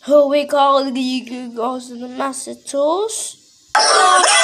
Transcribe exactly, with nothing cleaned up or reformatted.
who we call the Ghost of the Master Tools.